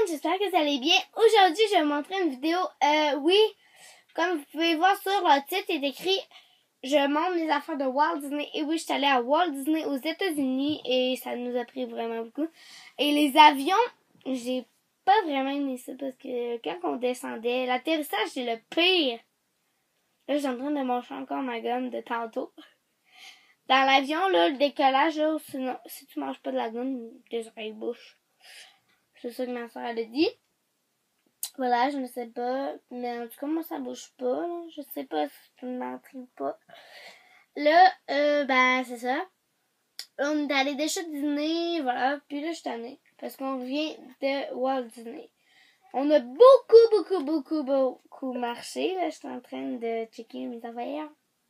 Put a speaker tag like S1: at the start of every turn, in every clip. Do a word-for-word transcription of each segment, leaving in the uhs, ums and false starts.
S1: monde, j'espère que vous allez bien. Aujourd'hui, je vais vous montrer une vidéo. Euh, oui, comme vous pouvez voir sur le titre, il est écrit « Je montre les affaires de Walt Disney ». Et oui, je suis allée à Walt Disney aux États-Unis et ça nous a pris vraiment beaucoup. Et les avions, j'ai pas vraiment aimé ça parce que quand on descendait, l'atterrissage, c'est le pire. Là, je suis en train de manger encore ma gomme de tantôt. Dans l'avion, là, le décollage, là, sinon, si tu manges pas de la gomme, tes oreilles bouchent. C'est ça que ma soeur elle a dit. Voilà, je ne sais pas. Mais en tout cas, moi, ça bouge pas. Là. Je sais pas si tu me mentir ou pas. Là, euh, ben, c'est ça. On est allé déjà dîner, voilà. Puis là, je suis tannée. Parce qu'on revient de Walt Disney. On a beaucoup, beaucoup, beaucoup, beaucoup marché. Là, je suis en train de checker mes affaires.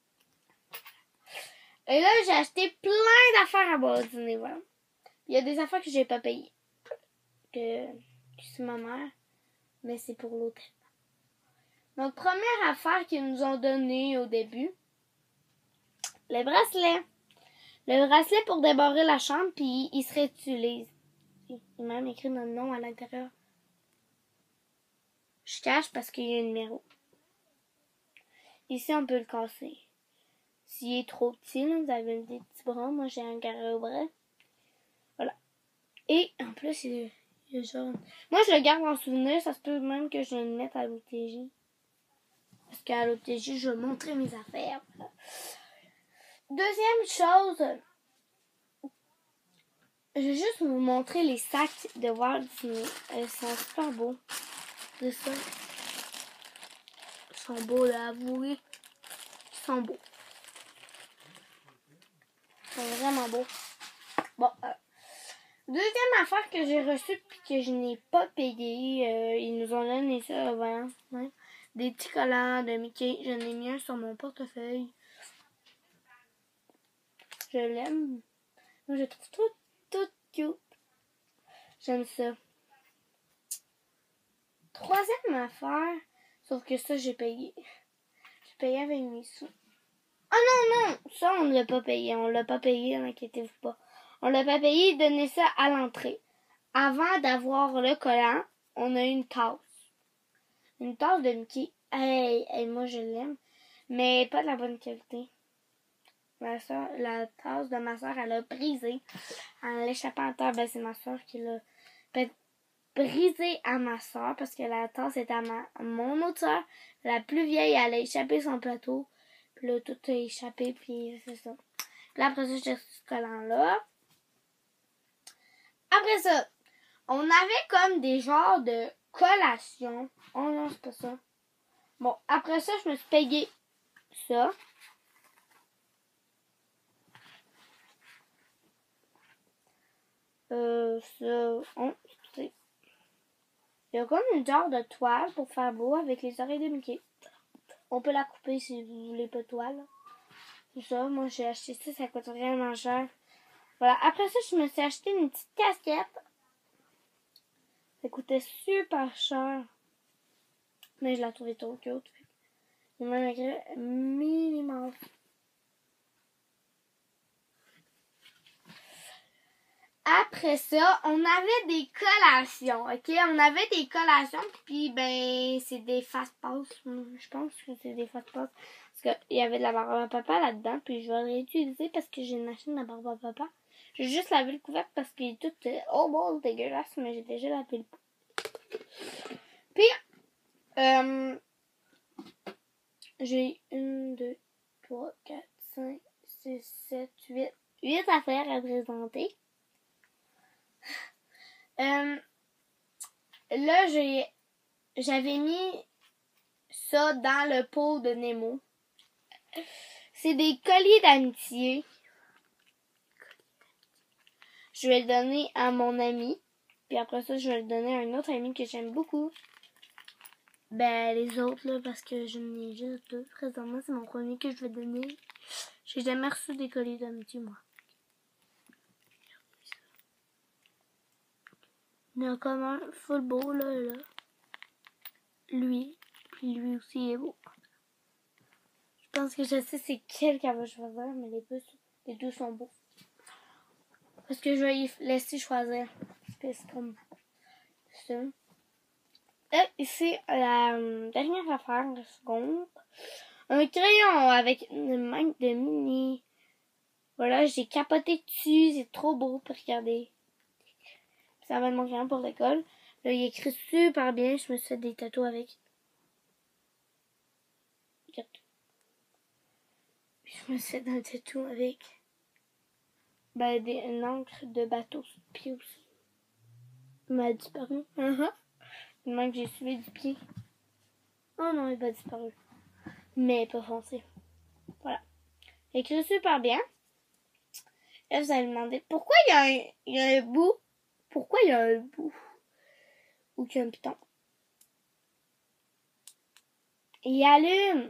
S1: Et là, j'ai acheté plein d'affaires à Walt Disney, voilà. Il y a des affaires que j'ai pas payées. Que, que c'est ma mère. Mais c'est pour l'hôtel. Donc, première affaire qu'ils nous ont donnée au début. Le bracelet. Le bracelet pour débarrer la chambre, puis il se réutilise. Il est même écrit notre nom à l'intérieur. Je cache parce qu'il y a un numéro. Ici, on peut le casser. S'il est trop petit, là, vous avez des petits bras. Moi, j'ai un carré au bras. Voilà. Et, en plus, il est jaune. Moi, je le garde en souvenir. Ça se peut même que je le mette à l'O T J. Parce qu'à l'O T J, je vais montrer mes affaires. Voilà. Deuxième chose, je vais juste vous montrer les sacs de Walt Disney. Ils sont super beaux. C'est ça. Ils sont beaux, là, avouez. Ils sont beaux. Ils sont vraiment beaux. Bon, euh, deuxième affaire que j'ai reçue et que je n'ai pas payé, euh, ils nous ont donné ça avant. Ouais. Des petits collants de Mickey. J'en ai mis un sur mon portefeuille. Je l'aime. Moi, je trouve tout, tout cute. J'aime ça. Troisième affaire, sauf que ça, j'ai payé. J'ai payé avec mes sous. Ah non, non! Ça, on ne l'a pas payé. On l'a pas payé, n'inquiétez-vous pas. On l'a pas payé, donnez ça à l'entrée. Avant d'avoir le collant, on a une tasse. Une tasse de Mickey. Hey, hey moi, je l'aime. Mais pas de la bonne qualité. Ma soeur, la tasse de ma soeur, elle a brisé. En l'échappant à terre, ben, c'est ma soeur qui l'a brisé à ma soeur parce que la tasse est à ma, mon autre soeur. La plus vieille, elle a échappé son plateau. Puis là, tout a échappé, puis c'est ça. Puis là, après ça, j'ai reçu ce collant-là. Après ça, on avait comme des genres de collations. Oh non, c'est pas ça. Bon, après ça, je me suis payé ça. Euh, ça, on, c'est, il y a comme une genre de toile pour faire beau avec les oreilles de Mickey. On peut la couper si vous voulez pas de toile. C'est ça, moi j'ai acheté ça, ça coûte vraiment cher. Voilà, après ça, je me suis acheté une petite casquette. Ça coûtait super cher. Mais je la trouvais trop cute. Il m'a écrit minimum. Après ça, on avait des collations, ok? On avait des collations, puis ben, c'est des fast-pass. Je pense que c'est des fast-pass. Parce qu'il y avait de la barbe à papa là-dedans, puis je vais le réutiliser parce que j'ai une machine de barbe à papa. J'ai juste lavé le couvercle parce qu'il est tout oh bon, dégueulasse, mais j'ai déjà lavé le couvercle. Puis, euh, j'ai une, deux, trois, quatre, cinq, six, sept, huit, huit affaires à présenter. Euh, là, j'ai, j'avais mis ça dans le pot de Nemo. C'est des colliers d'amitié. Je vais le donner à mon ami. Puis après ça, je vais le donner à un autre ami que j'aime beaucoup. Ben, les autres, là, parce que je n'ai juste deux. Présentement, c'est mon premier que je vais donner. J'ai jamais reçu des colliers d'amitié, moi. Il y en a comme un full beau, là, là. Lui. Puis lui aussi est beau. Je pense que je sais c'est quel qu'elle va choisir, mais les deux, les deux sont beaux. Parce que je vais y laisser choisir. Parce que c'est comme... ça. Là, ici, la euh, dernière affaire, la seconde. Un crayon avec une main de mini. Voilà, j'ai capoté dessus. C'est trop beau pour regarder. Ça va de mon crayon pour l'école. Là, il écrit super bien. Je me suis fait des tatous avec. Regarde. Je me suis fait un tatou avec. Ben, des, une encre de bateau sur le pied aussi. Il m'a disparu. Uh-huh. Une main que j'ai suivi du pied. Oh non, il va disparu. Mais pas foncé. Voilà. Écrit super bien. Là, vous allez me demander pourquoi il y a un, il y a un bout. Pourquoi il y a un bout? Ou qu'il y a un piton. Il allume.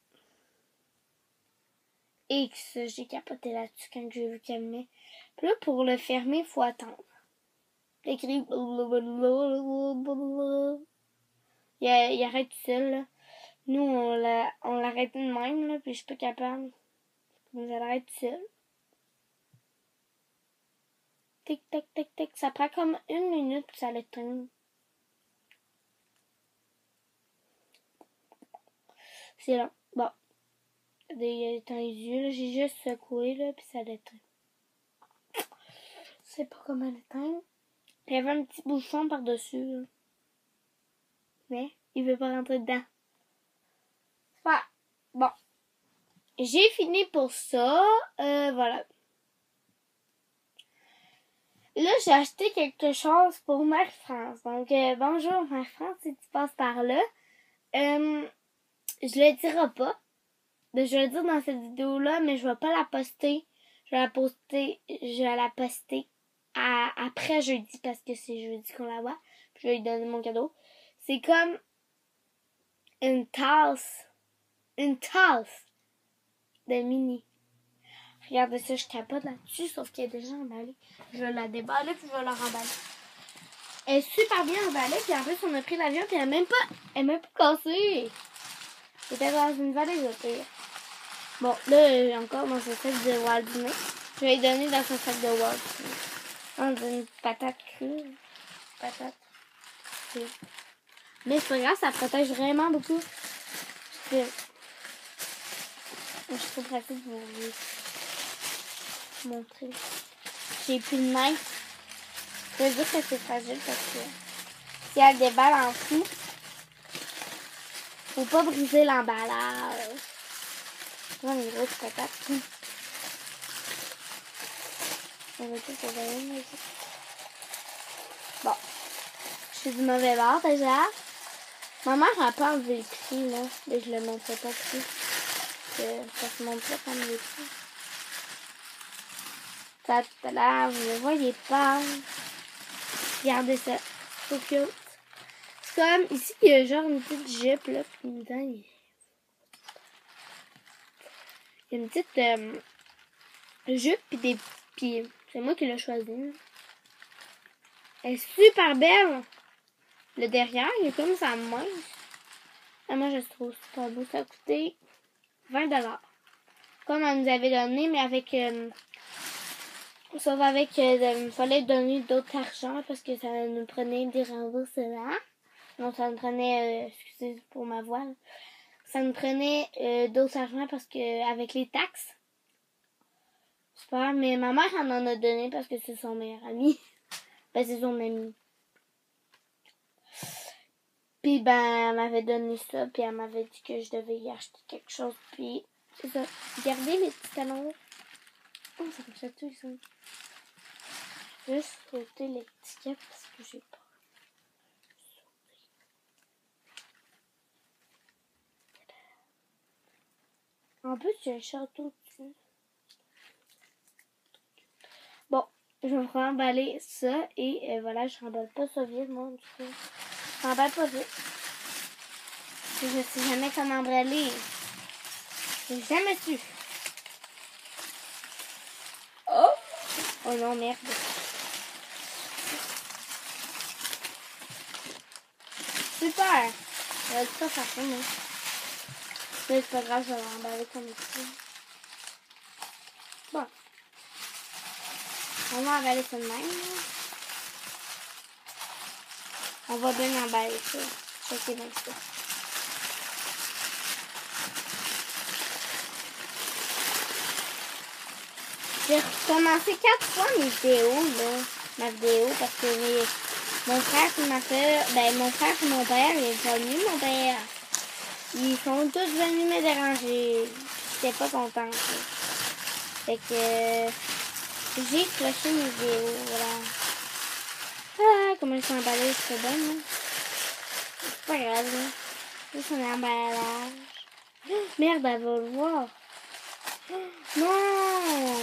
S1: X, j'ai capoté là-dessus quand j'ai vu qu'elle met. Puis là, pour le fermer, il faut attendre. Écrit. Il, il arrête tout seul, là. Nous, on l'a, on l'arrête de même, là, puis je suis pas capable. Mais elle arrête tout seul. Tic, tac, tac, tac. Ça prend comme une minute, puis ça l'éteint. C'est long. Bon. Il éteint les yeux, là. J'ai juste secoué, là, puis ça l'éteint. Je sais pas comment l'éteindre. Il y avait un petit bouchon par-dessus, là. Mais, il veut pas rentrer dedans. Enfin, bon. J'ai fini pour ça. Euh, voilà. Là, j'ai acheté quelque chose pour Marie-France. Donc, euh, bonjour Marie-France, si tu passes par là. Euh, je le dirai pas. Ben, je vais le dire dans cette vidéo-là, mais je vais pas la poster. Je vais la poster, je vais la poster à, après jeudi, parce que c'est jeudi qu'on la voit. Puis je vais lui donner mon cadeau. C'est comme une tasse. Une tasse de mini. Regardez ça, je capote là-dessus, sauf qu'elle est déjà emballée. Je vais la déballer, puis je vais la remballer. Elle est super bien emballée, puis en plus, on a pris l'avion, puis elle est même pas, elle est même pas cassée. C'était dans une valise, au pire. Bon, là, encore dans ce sac de Walt Disney. Je vais lui donner dans ce sac de Walt Disney. Dans une patate crue. Patate crue. Mais c'est pas grave, ça protège vraiment beaucoup. Je suis trop pratique pour vous montrer. J'ai plus de main. Je veux dire que c'est fragile parce que si elle déballe en dessous, faut pas briser l'emballage. Là, les grosses patates. On va tout surveiller. Bon. Je suis du mauvais bord déjà. Ma mère a pas enlevé le prix, là. Mais je le montrais pas plus. Ça se montre pas comme les prix. Ça, là, vous ne voyez pas. Regardez ça. C'est cute. C'est comme, ici, il y a genre une petite jupe, là. Puis dedans, il y a une petite euh, jupe, puis des... Puis c'est moi qui l'ai choisi. Elle est super belle. Le derrière, il est comme ça mince. Ah, moi, je trouve super beau. Ça a coûté vingt dollars. Comme on nous avait donné, mais avec... Euh, sauf avec... Euh, il fallait donner d'autres argent parce que ça nous prenait des remboursements. Donc, ça nous prenait... Euh, excusez pour ma voix. Là. Ça nous prenait euh, d'autres argent parce que avec les taxes. Super. Mais ma mère en en a donné parce que c'est son meilleur ami. Ben, c'est son ami. Puis, ben, elle m'avait donné ça. Puis, elle m'avait dit que je devais y acheter quelque chose. Puis, c'est ça. Regardez les petits talons. Oh, ça fait chatouille, ça. Juste sauter l'étiquette parce que j'ai peur. En plus, il y a un château dessus. Bon, je vais remballer ça. Et euh, voilà, je remballe pas ça vite, moi, du coup. Je remballe pas vite. Je sais jamais comment emballer. J'ai jamais su. Oh! Oh non, merde. Super! Je vais pas faire ça, moi. Mais c'est pas grave, je vais l'emballer comme ici. Bon. On va emballer ça de même. On va bien emballer ça. Checkez bien ça. J'ai recommencé quatre fois mes vidéos, là. Ma vidéo, parce que mes, mon frère et ma soeur, ben mon frère et mon père, ils sont venus, mon père. Ils sont tous venus me déranger. J'étais pas contente. Là. Fait que j'ai cloché mes vidéos, voilà. Ah, comment ils sont emballés, c'est bon, là. C'est pas grave, là. Juste un emballage. Oh, merde, elle va le voir. Oh, non!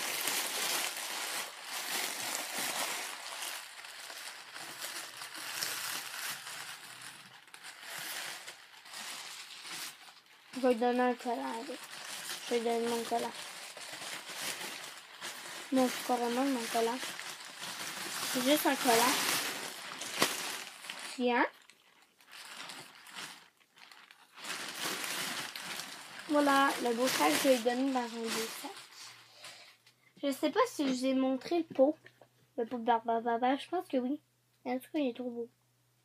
S1: Je vais lui donner un collant avec. Je vais lui donner mon collant. Non, c'est pas vraiment mon collant. C'est juste un collant. Tiens. Voilà, le beau sac, je vais lui donner dans un beau sac. Je sais pas si je vous ai montré le pot. Le pot de Barbara, je pense que oui. En tout cas, il est trop beau.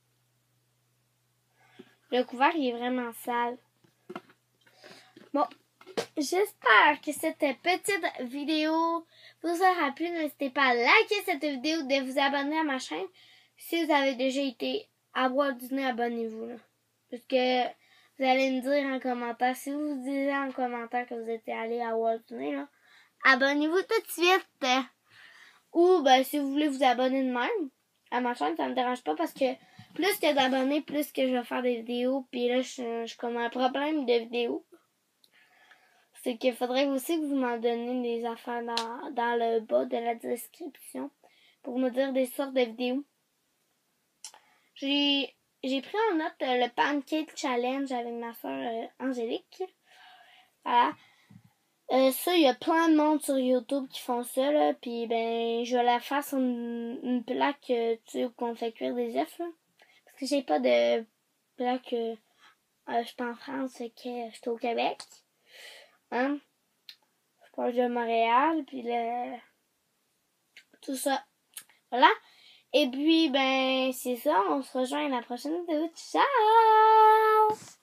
S1: Le couvert, il est vraiment sale. Bon, j'espère que cette petite vidéo vous aura plu. N'hésitez pas à liker cette vidéo, de vous abonner à ma chaîne. Si vous avez déjà été à Walt Disney, abonnez-vous. Là. Parce que vous allez me dire en commentaire, si vous vous disiez en commentaire que vous étiez allé à Walt Disney, là, abonnez-vous tout de suite. Ou ben, si vous voulez vous abonner de même à ma chaîne, ça me dérange pas parce que plus que d'abonnés, plus que je vais faire des vidéos. Puis là, je suis comme un problème de vidéos. C'est qu'il faudrait aussi que vous m'en donniez des affaires dans, dans le bas de la description pour me dire des sortes de vidéos. J'ai j'ai pris en note euh, le Pancake Challenge avec ma soeur euh, Angélique. Voilà. Euh, ça, il y a plein de monde sur YouTube qui font ça, là. Puis, ben, je vais la faire sur une, une plaque, euh, tu sais, où on fait cuire des œufs, là. Parce que j'ai pas de plaque, euh, euh, je suis en France, fait que je suis au Québec. Hein? Je suis proche de Montréal, puis le... tout ça. Voilà. Et puis, ben, c'est ça. On se rejoint à la prochaine vidéo. Ciao!